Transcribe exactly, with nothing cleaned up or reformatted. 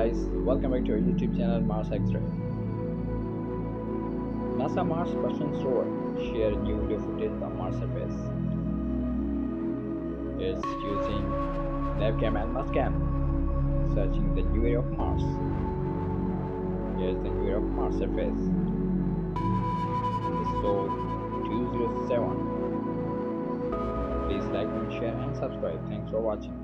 guys, welcome back to our YouTube channel Mars X-ray. NASA Mars Perseverance Rover share new video footage of Mars surface. It's using NavCam and Martian, searching the new area of Mars. Here's the new area of Mars surface. This is so two zero seven. Please like, comment, share and subscribe. Thanks for watching.